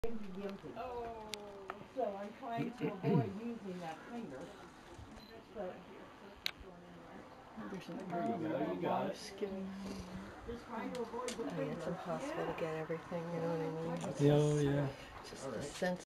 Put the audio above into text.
guilty. So I'm trying to avoid using that cleaner. But There you go, you got it. just trying to avoid the I mean, cleaner. it's impossible to get everything, you know what I mean? It's Oh, yeah. just the sense